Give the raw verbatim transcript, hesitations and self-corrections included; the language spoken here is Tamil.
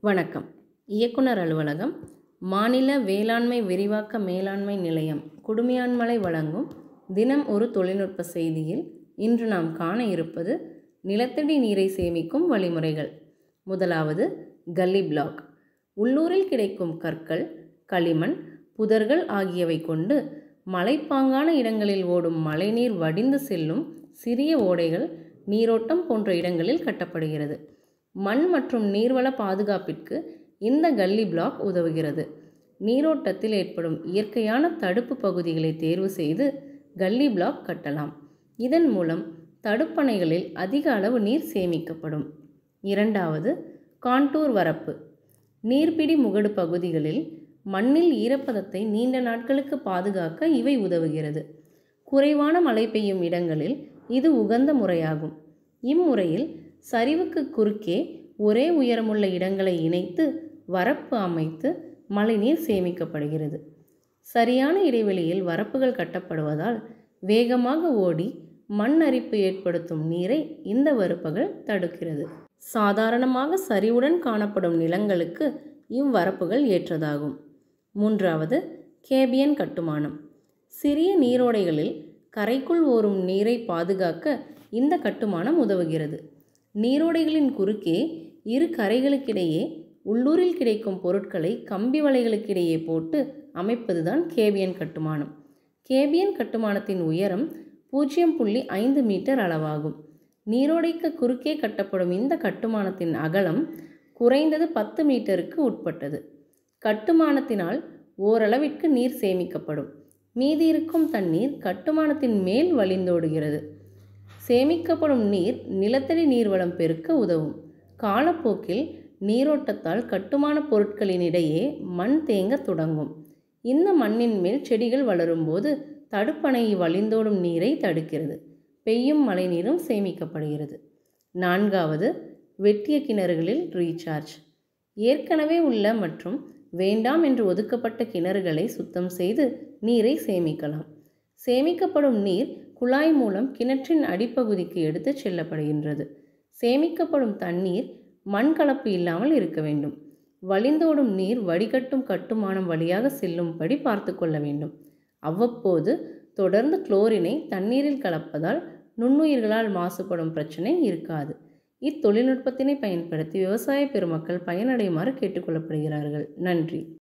வணக்கம். இயக்குனர் அலுவலகம், மாநில வேளாண்மை விரிவாக்க மேலாண்மை நிலையம் குடுமியான்மலை வழங்கும் தினம் ஒரு தொழில்நுட்ப செய்தியில் இன்று நாம் காண இருப்பது நிலத்தடி நீரை சேமிக்கும் வழிமுறைகள். முதலாவது கல்லி பிளாக். உள்ளூரில் கிடைக்கும் கற்கள், களிமண், புதர்கள் ஆகியவை கொண்டு மலைப்பாங்கான இடங்களில் ஓடும் மழைநீர் வடிந்து செல்லும் சிறிய ஓடைகள், நீரோட்டம் போன்ற இடங்களில் கட்டப்படுகிறது. மண் மற்றும் நீர்வள பாதுகாப்பிற்கு இந்த கல்லி பிளாக் உதவுகிறது. நீரோட்டத்தில் ஏற்படும் இயற்கையான தடுப்பு பகுதிகளை தேர்வு செய்து கல்லி பிளாக் கட்டலாம். இதன் மூலம் தடுப்பணைகளில் அதிக அளவு நீர் சேமிக்கப்படும். இரண்டாவது கான்டூர் வரப்பு. நீர்பிடி முகடு பகுதிகளில் மண்ணில் ஈரப்பதத்தை நீண்ட நாட்களுக்கு பாதுகாக்க இவை உதவுகிறது. குறைவான மழை பெய்யும் இடங்களில் இது உகந்த முறையாகும். இம்முறையில் சரிவுக்கு குறுக்கே ஒரே உயரமுள்ள இடங்களை இணைத்து வரப்பு அமைத்து மழைநீர் சேமிக்கப்படுகிறது. சரியான இடைவெளியில் வரப்புகள் கட்டப்படுவதால் வேகமாக ஓடி மண் அரிப்பு ஏற்படுத்தும் நீரை இந்த வரப்புகள் தடுக்கிறது. சாதாரணமாக சரிவுடன் காணப்படும் நிலங்களுக்கு இவ்வரப்புகள் ஏற்றதாகும். மூன்றாவது கேபியன் கட்டுமானம். சிறிய நீரோடைகளில் கரைக்குள் ஓடும் நீரை பாதுகாக்க இந்த கட்டுமானம் உதவுகிறது. நீரோடைகளின் குறுக்கே இரு கரைகளுக்கிடையே உள்ளூரில் கிடைக்கும் பொருட்களை கம்பி வலைகளுக்கிடையே போட்டு அமைப்பதுதான் கேபியன் கட்டுமானம். கேபியன் கட்டுமானத்தின் உயரம் பூஜ்ஜியம் புள்ளி ஐந்து மீட்டர் அளவாகும். நீரோடைக்கு குறுக்கே கட்டப்படும் இந்த கட்டுமானத்தின் அகலம் குறைந்தது பத்து மீட்டருக்கு உட்பட்டது. கட்டுமானத்தினால் ஓரளவிற்கு நீர் சேமிக்கப்படும். மீதி இருக்கும் தண்ணீர் கட்டுமானத்தின் மேல் வழிந்தோடுகிறது. சேமிக்கப்படும் நீர் நிலத்தடி நீர்வளம் பெருக்க உதவும். காலப்போக்கில் நீரோட்டத்தால் கட்டுமான பொருட்களின் இடையே மண் தேங்க தொடங்கும். இந்த மண்ணின் மேல் செடிகள் வளரும்போது தடுப்பணை வழிந்தோடும் நீரை தடுக்கிறது. பெய்யும் மழை நீரும் சேமிக்கப்படுகிறது. நான்காவது வெட்டிய கிணறுகளில் ரீசார்ஜ். ஏற்கனவே உள்ள மற்றும் வேண்டாம் என்று ஒதுக்கப்பட்ட கிணறுகளை சுத்தம் செய்து நீரை சேமிக்கலாம். சேமிக்கப்படும் நீர் குழாய் மூலம் கிணற்றின் அடிப்பகுதிக்கு எடுத்து செல்லப்படுகின்றது. சேமிக்கப்படும் தண்ணீர் மண் கலப்பு இல்லாமல் இருக்க வேண்டும். வழிந்தோடும் நீர் வடிகட்டும் கட்டுமானம் வழியாக செல்லும்படி பார்த்து கொள்ள வேண்டும். அவ்வப்போது தொடர்ந்து குளோரினை தண்ணீரில் கலப்பதால் நுண்ணுயிர்களால் மாசுபடும் பிரச்சனை இருக்காது. இத்தொழில்நுட்பத்தினை பயன்படுத்தி விவசாய பெருமக்கள் பயனடையுமாறு கேட்டுக்கொள்ளப்படுகிறார்கள். நன்றி.